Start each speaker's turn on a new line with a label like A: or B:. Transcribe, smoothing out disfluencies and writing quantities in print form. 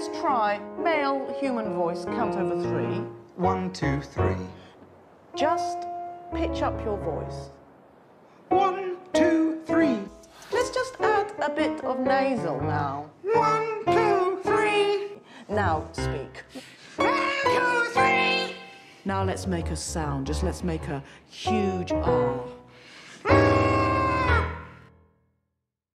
A: let's try male human voice, count over 3.
B: 1, 2, 3.
A: Just pitch up your voice.
B: 1, 2, 3.
A: Let's just add a bit of nasal now.
B: 1, 2, 3.
A: Now speak.
B: 1, 2, 3.
A: Now let's make a sound. Just let's make a huge R.